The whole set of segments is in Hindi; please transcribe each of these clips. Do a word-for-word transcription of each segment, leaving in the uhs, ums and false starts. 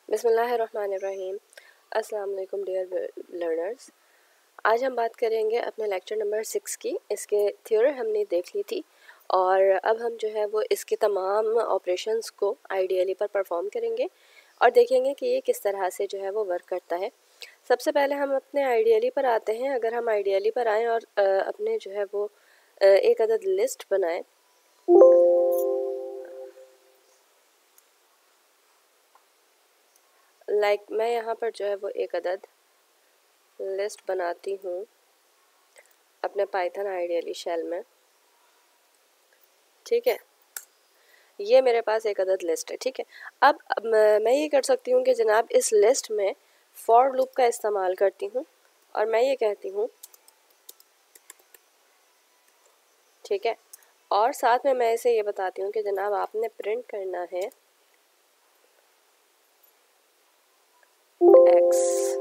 बिस्मिल्लाहिर्रहमानिर्रहीम। अस्सलाम वालेकुम डियर लर्नर्स। आज हम बात करेंगे अपने लेक्चर नंबर सिक्स की। इसके थ्योरी हमने देख ली थी और अब हम जो है वो इसके तमाम ऑपरेशंस को आइडियली पर परफॉर्म करेंगे और देखेंगे कि ये किस तरह से जो है वो वर्क करता है। सबसे पहले हम अपने आइडियली पर आते हैं। अगर हम आइडियली पर आएँ और आ, अपने जो है वो आ, एक अदद लिस्ट बनाएं, लाइक like, मैं यहाँ पर जो है वो एक अदद लिस्ट बनाती हूँ अपने पाइथन आइडियली शेल में। ठीक है, ये मेरे पास एक अदद लिस्ट है। ठीक है, अब, अब मैं ये कर सकती हूँ कि जनाब इस लिस्ट में फॉर लूप का इस्तेमाल करती हूँ और मैं ये कहती हूँ, ठीक है, और साथ में मैं इसे ये बताती हूँ कि जनाब आपने प्रिंट करना है एक्स।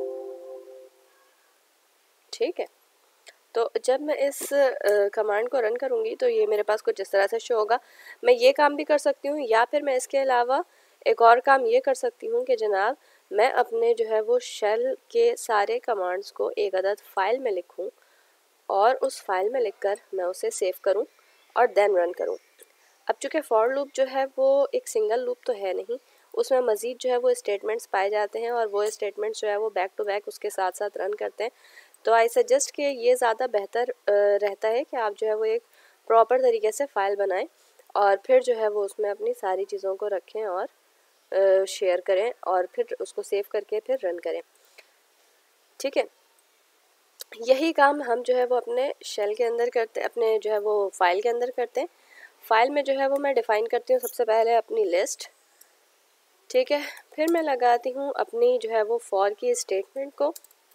ठीक है, तो जब मैं इस कमांड को रन करूँगी तो ये मेरे पास कुछ इस तरह से शो होगा। मैं ये काम भी कर सकती हूँ या फिर मैं इसके अलावा एक और काम ये कर सकती हूँ कि जनाब मैं अपने जो है वो शेल के सारे कमांड्स को एक अदद फाइल में लिखूँ और उस फाइल में लिखकर मैं उसे सेव करूँ और देन रन करूँ। अब चूँकि फॉर लूप जो है वो एक सिंगल लूप तो है नहीं, उसमें मज़ीद जो है वो स्टेटमेंट्स पाए जाते हैं और वो स्टेटमेंट्स जो है वो बैक टू बैक उसके साथ साथ रन करते हैं। तो आई सजेस्ट कि ये ज़्यादा बेहतर रहता है कि आप जो है वो एक प्रॉपर तरीके से फ़ाइल बनाएं और फिर जो है वो उसमें अपनी सारी चीज़ों को रखें और शेयर करें और फिर उसको सेव करके फिर रन करें। ठीक है, यही काम हम जो है वो अपने शेल के अंदर करते हैं, अपने जो है वो फाइल के अंदर करते हैं। फाइल में जो है वो मैं डिफ़ाइन करती हूँ सबसे पहले अपनी लिस्ट। ठीक है, फिर मैं लगाती हूँ अपनी जो है वो फॉर की स्टेटमेंट को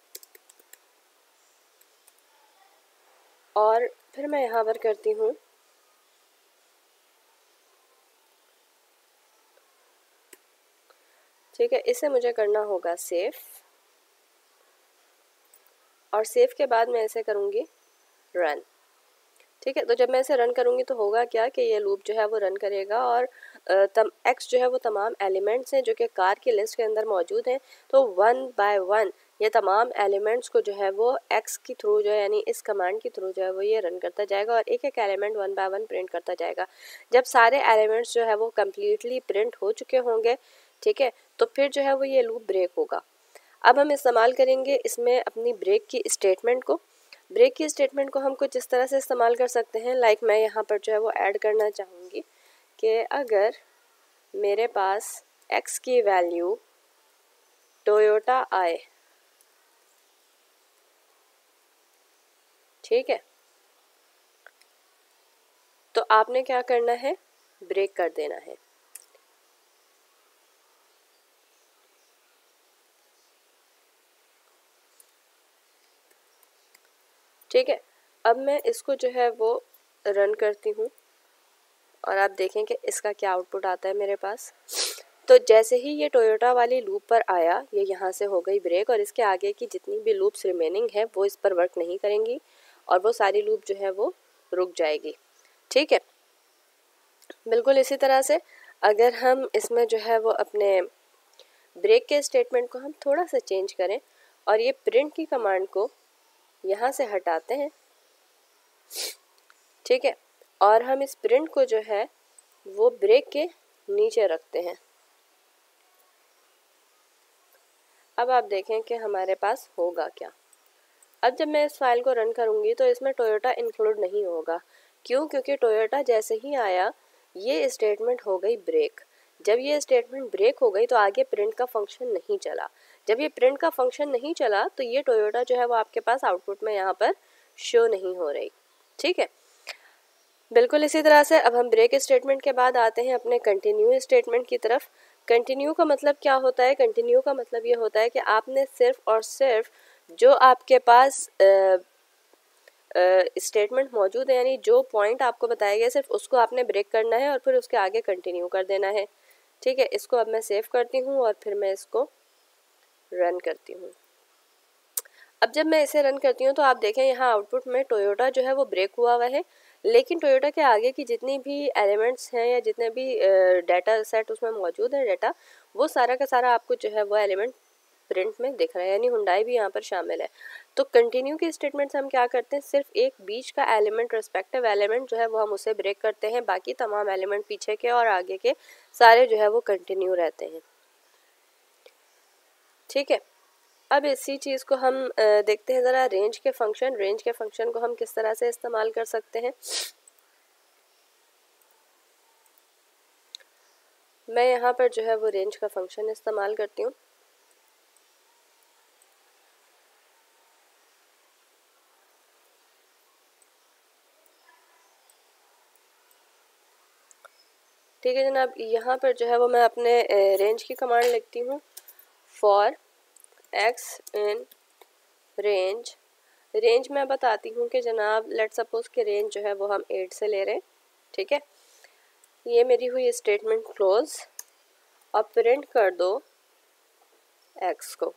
और फिर मैं यहाँ पर करती हूँ ठीक है, इसे मुझे करना होगा सेव और सेव के बाद मैं इसे करूँगी रन। ठीक है, तो जब मैं इसे रन करूँगी तो होगा क्या कि ये लूप जो है वो रन करेगा और तम एक्स जो है वो तमाम एलिमेंट्स हैं जो कि कार की लिस्ट के अंदर मौजूद हैं, तो वन बाय वन ये तमाम एलिमेंट्स को जो है वो एक्स की थ्रू जो है यानी इस कमांड के थ्रू जो है वो ये रन करता जाएगा और एक एक element one by one print करता जाएगा। जब सारे एलिमेंट्स जो है वो कम्प्लीटली प्रिंट हो चुके होंगे, ठीक है, तो फिर जो है वो ये लूप ब्रेक होगा। अब हम इस्तेमाल करेंगे इसमें अपनी ब्रेक की स्टेटमेंट को। ब्रेक की स्टेटमेंट को हम कुछ इस तरह से इस्तेमाल कर सकते हैं, लाइक मैं यहाँ पर जो है वो ऐड करना चाहूँगी कि अगर मेरे पास x की वैल्यू टोयोटा आए, ठीक है, तो आपने क्या करना है, ब्रेक कर देना है। ठीक है, अब मैं इसको जो है वो रन करती हूँ और आप देखें कि इसका क्या आउटपुट आता है मेरे पास। तो जैसे ही ये टोयोटा वाली लूप पर आया, ये यहाँ से हो गई ब्रेक और इसके आगे की जितनी भी लूप्स रिमेनिंग है वो इस पर वर्क नहीं करेंगी और वो सारी लूप जो है वो रुक जाएगी। ठीक है, बिल्कुल इसी तरह से अगर हम इसमें जो है वो अपने ब्रेक के स्टेटमेंट को हम थोड़ा सा चेंज करें और ये प्रिंट की कमांड को यहाँ से हटाते हैं, ठीक है, और हम इस प्रिंट को जो है वो ब्रेक के नीचे रखते हैं। अब आप देखें कि हमारे पास होगा क्या। अब जब मैं इस फाइल को रन करूँगी तो इसमें टोयोटा इंक्लूड नहीं होगा। क्यों? क्योंकि टोयोटा जैसे ही आया ये स्टेटमेंट हो गई ब्रेक। जब ये स्टेटमेंट ब्रेक हो गई तो आगे प्रिंट का फंक्शन नहीं चला। जब ये प्रिंट का फंक्शन नहीं चला तो ये टोयोटा जो है वो आपके पास आउटपुट में यहाँ पर शो नहीं हो रही। ठीक है, बिल्कुल इसी तरह से अब हम ब्रेक स्टेटमेंट के बाद आते हैं अपने कंटिन्यू स्टेटमेंट की तरफ। कंटिन्यू का मतलब क्या होता है? कंटिन्यू का मतलब ये होता है कि आपने सिर्फ और सिर्फ जो आपके पास स्टेटमेंट मौजूद है यानी जो पॉइंट आपको बताया गया सिर्फ उसको आपने ब्रेक करना है और फिर उसके आगे कंटिन्यू कर देना है। ठीक है, इसको अब मैं सेव करती हूँ और फिर मैं इसको रन करती हूँ। अब जब मैं इसे रन करती हूँ तो आप देखें यहाँ आउटपुट में टोयोटा जो है वो ब्रेक हुआ हुआ है, लेकिन टोयोटा के आगे की जितनी भी एलिमेंट्स हैं या जितने भी डाटा सेट उसमें मौजूद है डाटा, वो सारा का सारा आपको जो है वो एलिमेंट प्रिंट में दिख रहा है, यानी हुंडई भी यहाँ पर शामिल है। तो कंटिन्यू की स्टेटमेंट से हम क्या करते हैं, सिर्फ एक बीच का एलिमेंट, रेस्पेक्टिव एलिमेंट जो है वो हम उसे ब्रेक करते हैं, बाकी तमाम एलिमेंट पीछे के और आगे के सारे जो है वो कंटिन्यू रहते हैं। ठीक है, अब इसी चीज़ को हम देखते हैं ज़रा रेंज के फंक्शन। रेंज के फंक्शन को हम किस तरह से इस्तेमाल कर सकते हैं। मैं यहाँ पर जो है वो रेंज का फंक्शन इस्तेमाल करती हूँ। ठीक है जनाब, यहाँ पर जो है वो मैं अपने रेंज की कमांड लिखती हूँ, for x in range. Range मैं बताती हूँ कि जनाब लेट सपोज के रेंज जो है वो हम एट से ले रहे हैं। ठीक है, ये मेरी हुई स्टेटमेंट क्लोज, और प्रिंट कर दो एक्स को।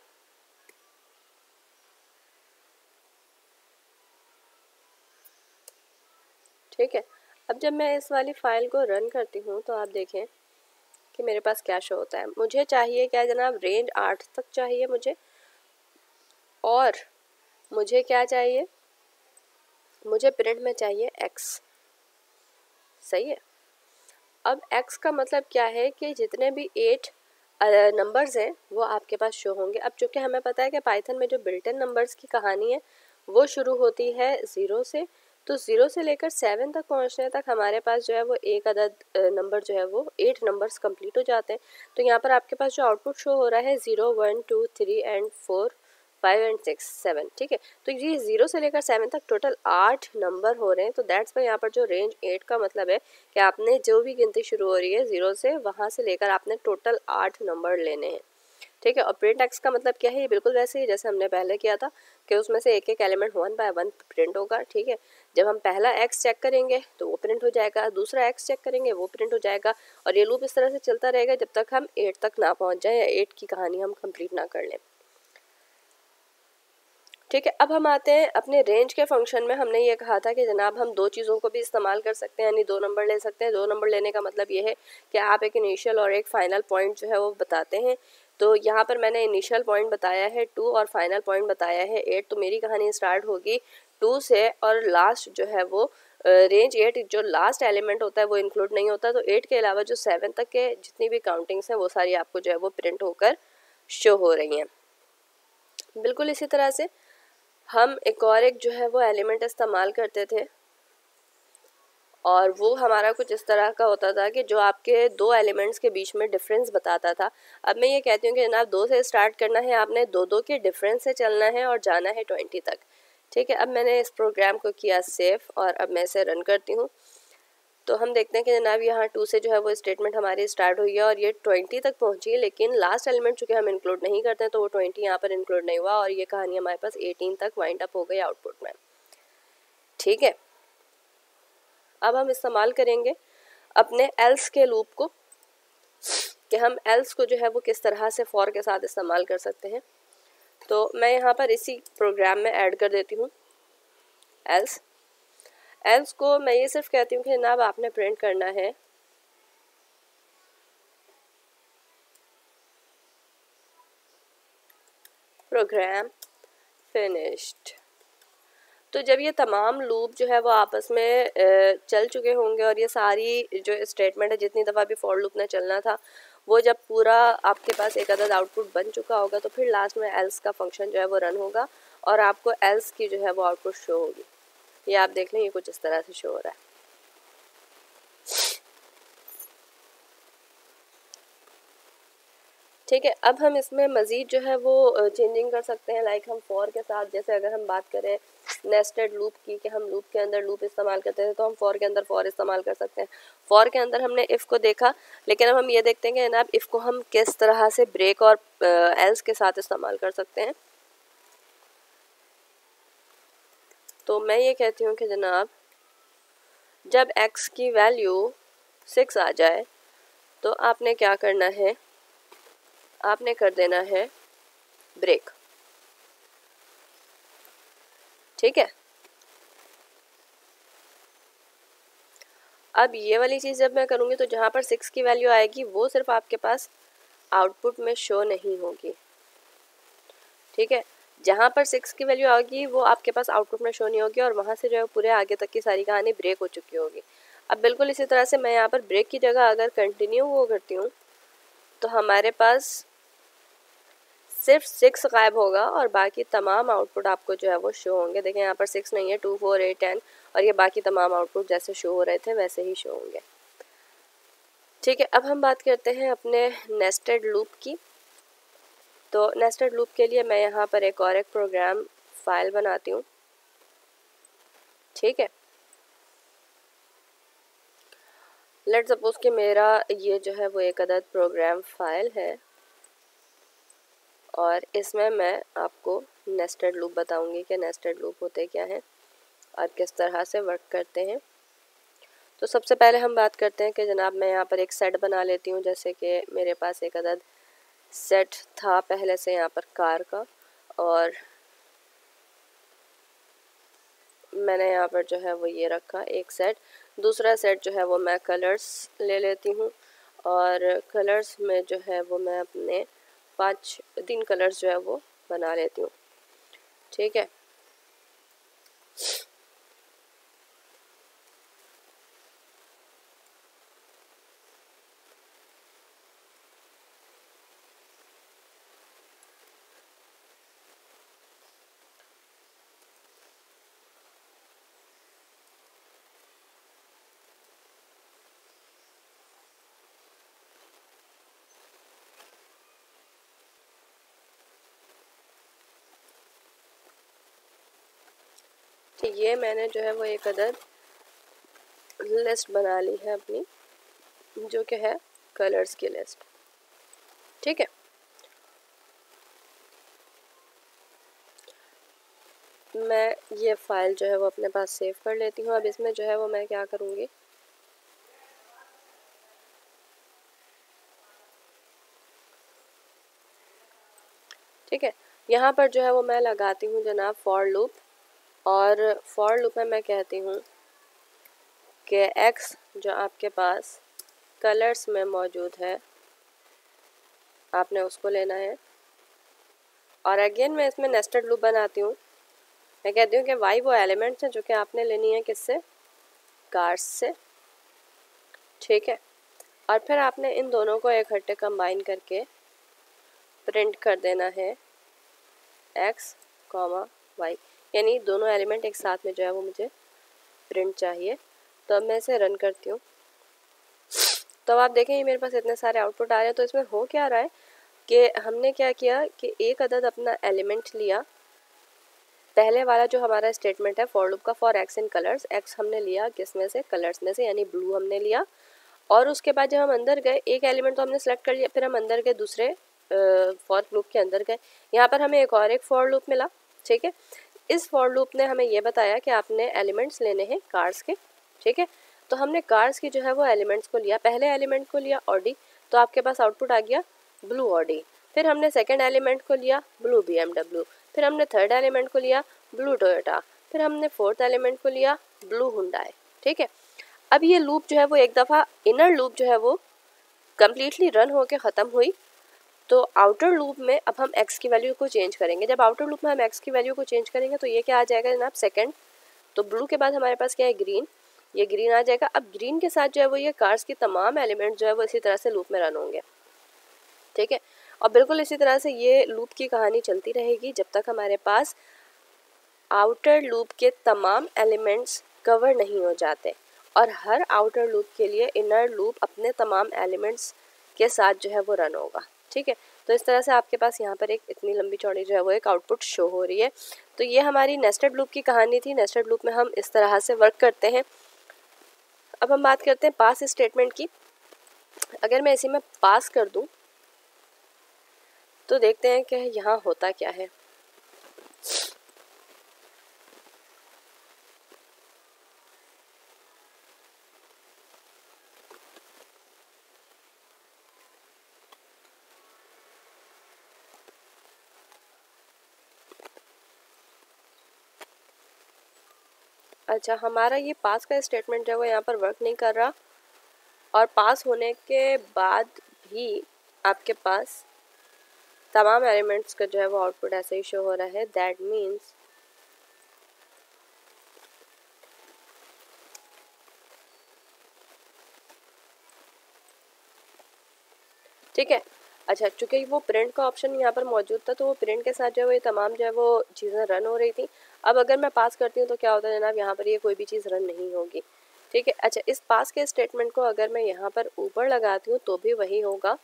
ठीक है, अब जब मैं इस वाली फाइल को रन करती हूँ तो आप देखें कि मेरे पास क्या शो होता है। मुझे चाहिए क्या जनाब, रेंज आठ तक चाहिए मुझे, और मुझे क्या चाहिए, मुझे प्रिंट में चाहिए एक्स। सही है, अब एक्स का मतलब क्या है कि जितने भी एट नंबर्स हैं वो आपके पास शो होंगे। अब चूंकि हमें पता है कि पाइथन में जो बिल्ट इन नंबर्स की कहानी है वो शुरू होती है ज़ीरो से, तो ज़ीरो से लेकर सेवन तक पहुंचने तक हमारे पास जो है वो एक अदद नंबर जो है वो एट नंबर्स कंप्लीट हो जाते हैं। तो यहाँ पर आपके पास जो आउटपुट शो हो रहा है zero one two three and four five and six seven. ठीक है, तो ये ज़ीरो से लेकर सेवन तक टोटल आठ नंबर हो रहे हैं। तो दैट्स वाई यहाँ पर जो रेंज एट का मतलब है कि आपने जो भी गिनती शुरू हो रही है ज़ीरो से, वहाँ से लेकर आपने टोटल आठ नंबर लेने हैं। ठीक है, और प्रिंट एक्स का मतलब क्या है, ये बिल्कुल वैसे ही जैसे हमने पहले किया था कि उसमें से एक एक element one by one print होगा। ठीक है, जब हम पहला एक्स चेक करेंगे तो वो प्रिंट हो जाएगा, दूसरा एक्स चेक करेंगे वो प्रिंट हो जाएगा, और ये लूप इस तरह से चलता रहेगा जब तक हम एट तक ना पहुँच जाए या एट की कहानी हम कंप्लीट ना कर लें। ठीक है, अब हम आते हैं अपने रेंज के फंक्शन में। हमने ये कहा था कि जनाब हम दो चीज़ों को भी इस्तेमाल कर सकते हैं, यानी दो नंबर ले सकते हैं। दो नंबर लेने का मतलब ये है कि आप एक इनिशियल और एक फाइनल पॉइंट जो है वो बताते हैं। तो यहाँ पर मैंने इनिशियल पॉइंट बताया है टू और फाइनल पॉइंट बताया है एट। तो मेरी कहानी स्टार्ट होगी टू से, और लास्ट जो है वो रेंज एट, जो लास्ट एलिमेंट होता है वो इंक्लूड नहीं होता। तो एट के अलावा जो सेवन तक के जितनी भी काउंटिंग्स हैं वो सारी आपको जो है वो प्रिंट होकर शो हो रही हैं। बिल्कुल इसी तरह से हम एक और एक जो है वो एलिमेंट इस्तेमाल करते थे, और वो हमारा कुछ इस तरह का होता था कि जो आपके दो एलिमेंट्स के बीच में डिफरेंस बताता था। अब मैं ये कहती हूँ कि जनाब दो से स्टार्ट करना है, आपने दो दो के डिफरेंस से चलना है और जाना है ट्वेंटी तक। ठीक है, अब मैंने इस प्रोग्राम को किया सेव और अब मैं इसे रन करती हूँ। तो हम देखते हैं कि जनाब यहाँ टू से जो है वो स्टेटमेंट हमारी स्टार्ट हुई है और ये ट्वेंटी तक पहुँची है, लेकिन लास्ट एलिमेंट चूँकि हम इंक्लूड नहीं करते हैं तो वो ट्वेंटी यहाँ पर इंक्लूड नहीं हुआ, और ये कहानी हमारे पास एटीन तक वाइंड अप हो गई आउटपुट में। ठीक है, अब हम इस्तेमाल करेंगे अपने एल्स के लूप को, कि हम एल्स को जो है वो किस तरह से फॉर के साथ इस्तेमाल कर सकते हैं। तो मैं यहाँ पर इसी प्रोग्राम में ऐड कर देती हूँ एल्स। एल्स को मैं ये सिर्फ कहती हूँ कि जनाब आपने प्रिंट करना है प्रोग्राम फिनिश्ड। तो जब ये तमाम लूप जो है वो आपस में चल चुके होंगे और ये सारी जो स्टेटमेंट है जितनी दफ़ा भी फॉर लूप ने चलना था वो जब पूरा आपके पास एक अदद आउटपुट बन चुका होगा, तो फिर लास्ट में एल्स का फंक्शन जो है वो रन होगा और आपको एल्स की जो है वो आउटपुट शो होगी। ये आप देख लें, ये कुछ इस तरह से शो हो रहा है। ठीक है, अब हम इसमें मज़ीद जो है वो चेंजिंग कर सकते हैं, लाइक हम फॉर के साथ, जैसे अगर हम बात करें नेस्टेड लूप की कि हम लूप के अंदर लूप इस्तेमाल करते थे, तो हम फॉर के अंदर फॉर इस्तेमाल कर सकते हैं। फॉर के अंदर हमने इफ़ को देखा, लेकिन अब हम ये देखते हैं कि जनाब इफ़ को हम किस तरह से ब्रेक और एल्स के साथ इस्तेमाल कर सकते हैं। तो मैं ये कहती हूँ कि जनाब जब एक्स की वैल्यू सिक्स आ जाए तो आपने क्या करना है, आपने कर देना है ब्रेक। ठीक है, अब ये वाली चीज़ जब मैं करूँगी तो जहाँ पर सिक्स की वैल्यू आएगी वो सिर्फ आपके पास आउटपुट में शो नहीं होगी, ठीक है। जहाँ पर सिक्स की वैल्यू आएगी वो आपके पास आउटपुट में शो नहीं होगी और वहाँ से जो है पूरे आगे तक की सारी कहानी ब्रेक हो चुकी होगी। अब बिल्कुल इसी तरह से मैं यहाँ पर ब्रेक की जगह अगर कंटिन्यू वो करती हूँ तो हमारे पास सिर्फ सिक्स गायब होगा और बाकी तमाम आउटपुट आपको जो है वो शो होंगे। देखें यहाँ पर सिक्स नहीं है, टू फोर एट टेन और ये बाकी तमाम आउटपुट जैसे शो हो रहे थे वैसे ही शो होंगे, ठीक है। अब हम बात करते हैं अपने नेस्टेड लूप की। तो नेस्टेड लूप के लिए मैं यहाँ पर एक और एक प्रोग्राम फाइल बनाती हूँ, ठीक है। लेट्स सपोज कि मेरा ये जो है वो एक अदद प्रोग्राम फाइल है और इसमें मैं आपको नेस्टेड लूप बताऊंगी कि नेस्टेड लूप होते क्या हैं और किस तरह से वर्क करते हैं। तो सबसे पहले हम बात करते हैं कि जनाब मैं यहाँ पर एक सेट बना लेती हूँ। जैसे कि मेरे पास एक अदद सेट था पहले से यहाँ पर कार का और मैंने यहाँ पर जो है वो ये रखा एक सेट। दूसरा सेट जो है वो मैं कलर्स ले लेती हूँ और कलर्स में जो है वो मैं अपने पांच तीन कलर्स जो है वो बना लेती हूँ, ठीक है। तो ये मैंने जो है वो एक अदद लिस्ट बना ली है अपनी, जो कि है कलर्स की लिस्ट, ठीक है। मैं ये फाइल जो है वो अपने पास सेव कर लेती हूँ। अब इसमें जो है वो मैं क्या करूँगी, ठीक है। यहाँ पर जो है वो मैं लगाती हूँ जनाब फॉर लूप और फॉर लूप में मैं कहती हूँ कि एक्स जो आपके पास कलर्स में मौजूद है आपने उसको लेना है। और अगेन मैं इसमें नेस्टेड लूप बनाती हूँ। मैं कहती हूँ कि वाई वो एलिमेंट्स हैं जो कि आपने लेनी है किससे, कार्स से, ठीक है। और फिर आपने इन दोनों को इकट्ठे कंबाइन करके प्रिंट कर देना है एक्स कॉमा वाई, यानी दोनों एलिमेंट एक साथ में जो है वो मुझे प्रिंट चाहिए। तो अब मैं इसे रन करती हूँ तो अब आप देखें ये मेरे पास इतने सारे आउटपुट आ रहे हैं। तो इसमें हो क्या रहा है कि हमने क्या किया कि एक अदद अपना एलिमेंट लिया, पहले वाला जो हमारा स्टेटमेंट है फॉर लूप का, फॉर एक्स इन कलर्स, एक्स हमने लिया किस में से, कलर्स में से, यानी ब्लू हमने लिया। और उसके बाद जब हम अंदर गए एक एलिमेंट तो हमने सेलेक्ट कर लिया, फिर हम अंदर गए दूसरे फॉर लूप के अंदर गए, यहाँ पर हमें एक और एक फॉर लूप मिला, ठीक है। इस फॉर लूप ने हमें ये बताया कि आपने एलिमेंट्स लेने हैं कार्स के, ठीक है। तो हमने कार्स की जो है वो एलिमेंट्स को लिया, पहले एलिमेंट को लिया ऑडी, तो आपके पास आउटपुट आ गया ब्लू ऑडी। फिर हमने सेकंड एलिमेंट को लिया ब्लू बी एम डब्ल्यू, फिर हमने थर्ड एलिमेंट को लिया ब्लू टोयोटा, फिर हमने फोर्थ एलिमेंट को लिया ब्लू हुंडई, ठीक है। अब ये लूप जो है वो एक दफ़ा इनर लूप जो है वो कम्प्लीटली रन होकर ख़त्म हुई। तो आउटर लूप में अब हम x की वैल्यू को चेंज करेंगे। जब आउटर लूप में हम x की वैल्यू को चेंज करेंगे तो ये क्या आ जाएगा जनाब, सेकंड। तो ब्लू के बाद हमारे पास क्या है, ग्रीन, ये ग्रीन आ जाएगा। अब ग्रीन के साथ जो है वो ये कार्स की तमाम एलिमेंट जो है वो इसी तरह से लूप में रन होंगे, ठीक है। और बिल्कुल इसी तरह से ये लूप की कहानी चलती रहेगी जब तक हमारे पास आउटर लूप के तमाम एलिमेंट्स कवर नहीं हो जाते। और हर आउटर लूप के लिए इनर लूप अपने तमाम एलिमेंट्स के साथ जो है वो रन होगा, ठीक है। तो इस तरह से आपके पास यहाँ पर एक इतनी लंबी चौड़ी जो है वो एक आउटपुट शो हो रही है। तो ये हमारी नेस्टेड लूप की कहानी थी। नेस्टेड लूप में हम इस तरह से वर्क करते हैं। अब हम बात करते हैं पास स्टेटमेंट की। अगर मैं इसी में पास कर दूं तो देखते हैं कि यहाँ होता क्या है। अच्छा, हमारा ये पास का स्टेटमेंट जो है वो यहाँ पर वर्क नहीं कर रहा, और पास होने के बाद भी आपके पास तमाम एलिमेंट्स का जो है वो आउटपुट ऐसे ही शो हो रहा है। दैट मीन्स ठीक है। अच्छा, चूंकि वो प्रिंट का ऑप्शन यहाँ पर मौजूद था तो वो प्रिंट के साथ जो है वो ये तमाम जो है वो चीज़ें रन हो रही थी। अब अगर मैं पास करती हूँ तो क्या होता है जनाब, यहाँ पर ये कोई भी चीज़ रन नहीं होगी। ठीक है। अच्छा, इस पास के स्टेटमेंट को अगर मैं यहाँ पर ऊपर लगाती हूँ तो भी वही होगा।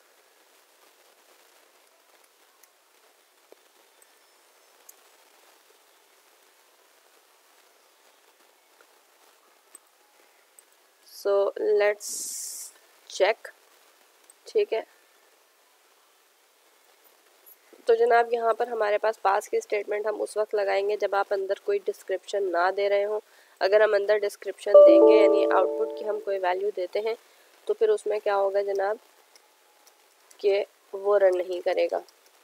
So let's check. ठीक है, तो जनाब यहाँ पर हमारे पास पास की स्टेटमेंट हम उस वक्त लगाएंगे जब आप अंदर कोई डिस्क्रिप्शन ना दे रहे हो। अगर हम अंदर डिस्क्रिप्शन देंगे यानी आउटपुट की हम कोई वैल्यू देते हैं तो फिर उसमें क्या होगा जनाब कि वो रन नहीं करेगा।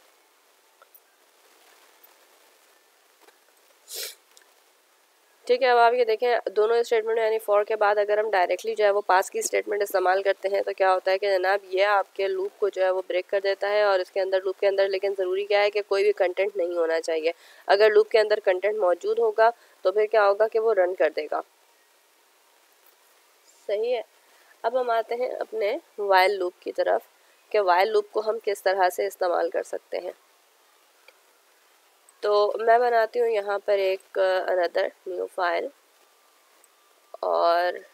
ठीक है, अब आप ये देखें दोनों स्टेटमेंट यानी फॉर के बाद अगर हम डायरेक्टली जो है वो पास की स्टेटमेंट इस्तेमाल करते हैं तो क्या होता है कि जनाब ये आपके लूप को जो है वो ब्रेक कर देता है, और इसके अंदर लूप के अंदर लेकिन ज़रूरी क्या है कि कोई भी कंटेंट नहीं होना चाहिए। अगर लूप के अंदर कंटेंट मौजूद होगा तो फिर क्या होगा कि वो रन कर देगा। सही है। अब हम आते हैं अपने वाइल लूप की तरफ कि वाइल लूप को हम किस तरह से इस्तेमाल कर सकते हैं। तो मैं बनाती हूँ यहाँ पर एक अनदर न्यू फाइल, और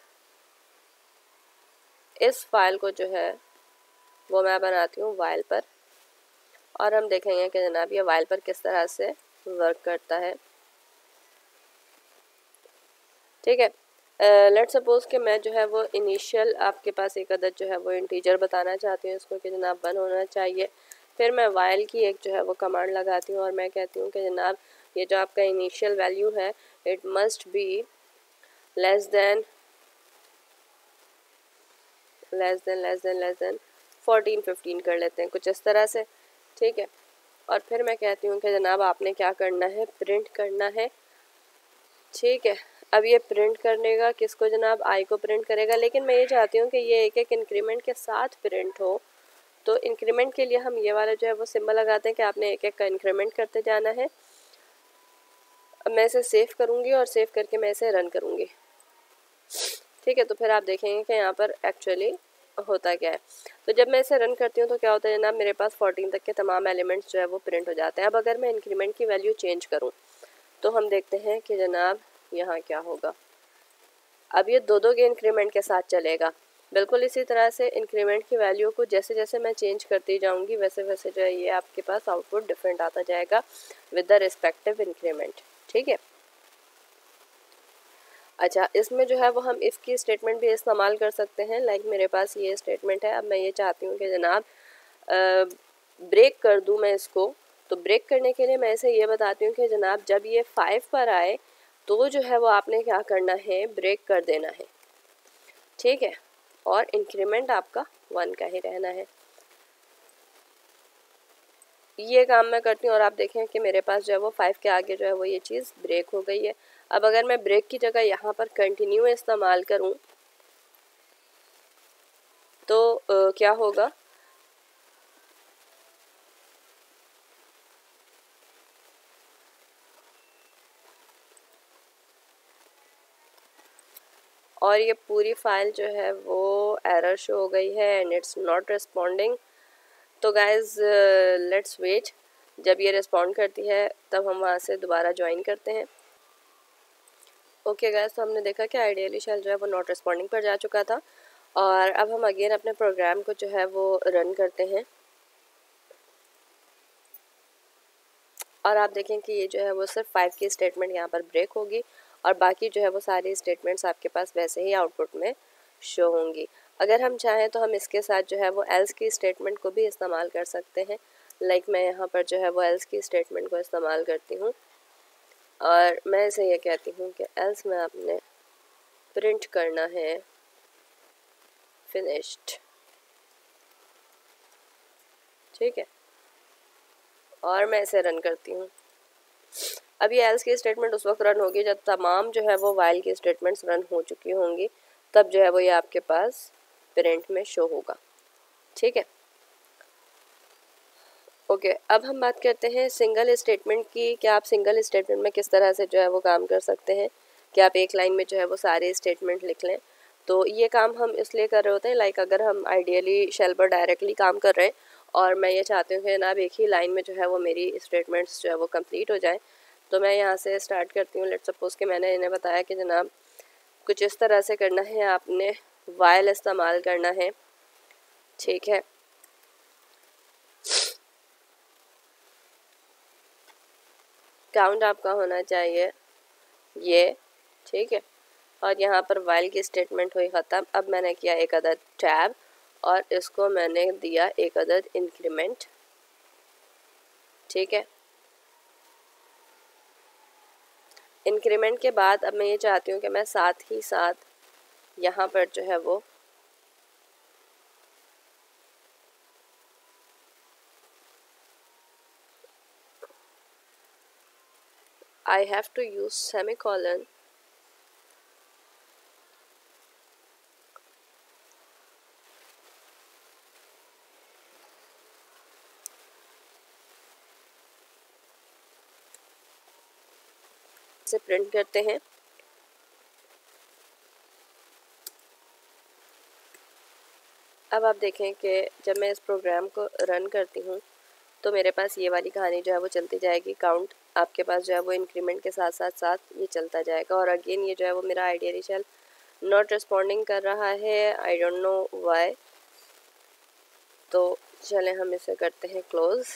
इस फाइल को जो है वो मैं बनाती हूँ वाइल पर, और हम देखेंगे कि जनाब ये वाइल पर किस तरह से वर्क करता है। ठीक है, लेट्स सपोज कि मैं जो है वो इनिशियल आपके पास एक अदद जो है वो इंटीजर बताना चाहती हूँ इसको कि जनाब वन होना चाहिए। फिर मैं वाइल की एक जो है वो कमांड लगाती हूँ और मैं कहती हूँ कि जनाब ये जो आपका इनिशियल वैल्यू है it must be less than less than less than less than fourteen fifteen कर लेते हैं कुछ इस तरह से। ठीक है, और फिर मैं कहती हूँ कि जनाब आपने क्या करना है, प्रिंट करना है। ठीक है, अब ये प्रिंट करने का किसको जनाब, आई को प्रिंट करेगा, लेकिन मैं ये चाहती हूँ कि ये एक एक इंक्रीमेंट के साथ प्रिंट हो। तो इंक्रीमेंट के लिए हम ये वाला जो है वो सिंबल लगाते हैं कि आपने एक एक का इंक्रीमेंट करते जाना है। अब मैं इसे सेव करूँगी और सेव करके मैं इसे रन करूँगी। ठीक है, तो फिर आप देखेंगे कि यहाँ पर एक्चुअली होता क्या है। तो जब मैं इसे रन करती हूँ तो क्या होता है जनाब, मेरे पास फोर्टीन तक के तमाम एलिमेंट्स जो है वो प्रिंट हो जाते हैं। अब अगर मैं इंक्रीमेंट की वैल्यू चेंज करूँ तो हम देखते हैं कि जनाब यहाँ क्या होगा। अब ये दो दो के इंक्रीमेंट के साथ चलेगा। बिल्कुल इसी तरह से इंक्रीमेंट की वैल्यू को जैसे जैसे मैं चेंज करती जाऊँगी वैसे वैसे जो है ये आपके पास आउटपुट डिफरेंट आता जाएगा विद द रिस्पेक्टिव इंक्रीमेंट। ठीक है। अच्छा, इसमें जो है वो हम इफ़ की स्टेटमेंट भी इस्तेमाल कर सकते हैं। लाइक मेरे पास ये स्टेटमेंट है, अब मैं ये चाहती हूँ कि जनाब ब्रेक कर दूँ मैं इसको। तो ब्रेक करने के लिए मैं इसे ये बताती हूँ कि जनाब जब ये फाइव पर आए तो जो है वो आपने क्या करना है, ब्रेक कर देना है। ठीक है, और इंक्रीमेंट आपका वन का ही रहना है। ये काम मैं करती हूँ और आप देखें कि मेरे पास जो है वो फाइव के आगे जो है वो ये चीज़ ब्रेक हो गई है। अब अगर मैं ब्रेक की जगह यहाँ पर कंटिन्यू इस्तेमाल करूँ तो आ, क्या होगा, और ये पूरी फाइल जो है वो एरर शो हो गई है एंड इट्स नॉट रिस्पॉन्डिंग। तो गाइज लेट्स वेट, जब ये रिस्पॉन्ड करती है तब हम वहाँ से दोबारा ज्वाइन करते हैं। ओके गाइज, तो हमने देखा कि आइडियली शेल जो है वो नॉट रिस्पॉन्डिंग पर जा चुका था, और अब हम अगेन अपने प्रोग्राम को जो है वो रन करते हैं, और आप देखें कि ये जो है वो सिर्फ फाइव की स्टेटमेंट यहाँ पर ब्रेक होगी और बाकी जो है वो सारी स्टेटमेंट्स आपके पास वैसे ही आउटपुट में शो होंगी। अगर हम चाहें तो हम इसके साथ जो है वो एल्स की स्टेटमेंट को भी इस्तेमाल कर सकते हैं। लाइक मैं यहाँ पर जो है वो एल्स की स्टेटमेंट को इस्तेमाल करती हूँ और मैं इसे ये कहती हूँ कि एल्स में आपने प्रिंट करना है फिनिश्ड। ठीक है, और मैं इसे रन करती हूँ। अब ये एल्स की स्टेटमेंट उस वक्त रन होगी जब तमाम जो है वो वाइल की स्टेटमेंट्स रन हो चुकी होंगी, तब जो है वो ये आपके पास प्रिंट में शो होगा। ठीक है, ओके okay, अब हम बात करते हैं सिंगल स्टेटमेंट की। क्या आप सिंगल स्टेटमेंट में किस तरह से जो है वो काम कर सकते हैं कि आप एक लाइन में जो है वो सारे स्टेटमेंट लिख लें। तो ये काम हम इसलिए कर रहे होते हैं, लाइक अगर हम आइडियली शेल पर डायरेक्टली काम कर रहे हैं और मैं ये चाहती हूँ कि जनाब एक ही लाइन में जो है वो मेरी स्टेटमेंट्स जो है वो कंप्लीट हो जाए, तो मैं यहाँ से स्टार्ट करती हूँ। लेट्स सपोज कि मैंने इन्हें बताया कि जनाब कुछ इस तरह से करना है, आपने वाइल इस्तेमाल करना है। ठीक है, काउंट आपका होना चाहिए ये। ठीक है, और यहाँ पर वाइल की स्टेटमेंट हुई ख़त्म। अब मैंने किया एक अदद टैब और इसको मैंने दिया एक अदद इंक्रीमेंट। ठीक है, इंक्रीमेंट के बाद अब मैं ये चाहती हूँ कि मैं साथ ही साथ यहाँ पर जो है वो I have to use semicolon से प्रिंट करते हैं। अब आप देखें कि जब मैं इस प्रोग्राम को रन करती हूँ तो मेरे पास ये वाली कहानी जो है वो चलती जाएगी। काउंट आपके पास जो है वो इंक्रीमेंट के साथ साथ साथ ये चलता जाएगा। और अगेन ये जो है वो मेरा आइडियली शेल नॉट रिस्पॉन्डिंग कर रहा है, आई डोंट नो व्हाई। तो चलें हम इसे करते हैं क्लोज।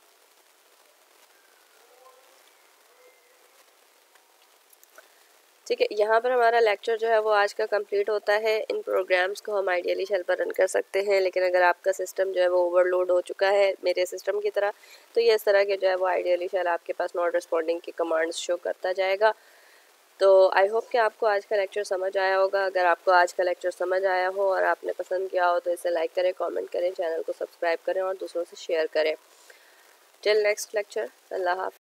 ठीक है, यहाँ पर हमारा लेक्चर जो है वो आज का कंप्लीट होता है। इन प्रोग्राम्स को हम आइडियली शेल पर रन कर सकते हैं, लेकिन अगर आपका सिस्टम जो है वो ओवरलोड हो चुका है मेरे सिस्टम की तरह, तो ये इस तरह के जो है वो आइडियली शेल आपके पास नॉट रिस्पॉन्डिंग की कमांड्स शो करता जाएगा। तो आई होप कि आपको आज का लेक्चर समझ आया होगा। अगर आपको आज का लेक्चर समझ आया हो और आपने पसंद किया हो तो इसे लाइक करें, कॉमेंट करें, चैनल को सब्सक्राइब करें और दूसरों से शेयर करें। टिल नेक्स्ट लेक्चर, अल्लाह हाफ़िज़।